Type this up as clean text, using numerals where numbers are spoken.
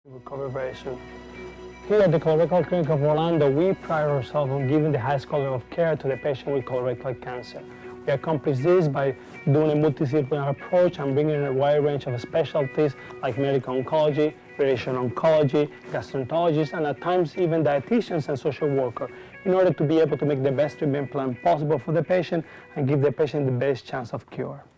Recover very soon. Here at the Colorectal Clinic of Orlando, we pride ourselves on giving the highest quality of care to the patient with colorectal cancer. We accomplish this by doing a multidisciplinary approach and bringing in a wide range of specialties like medical oncology, radiation oncology, gastroenterologists, and at times even dietitians and social workers in order to be able to make the best treatment plan possible for the patient and give the patient the best chance of cure.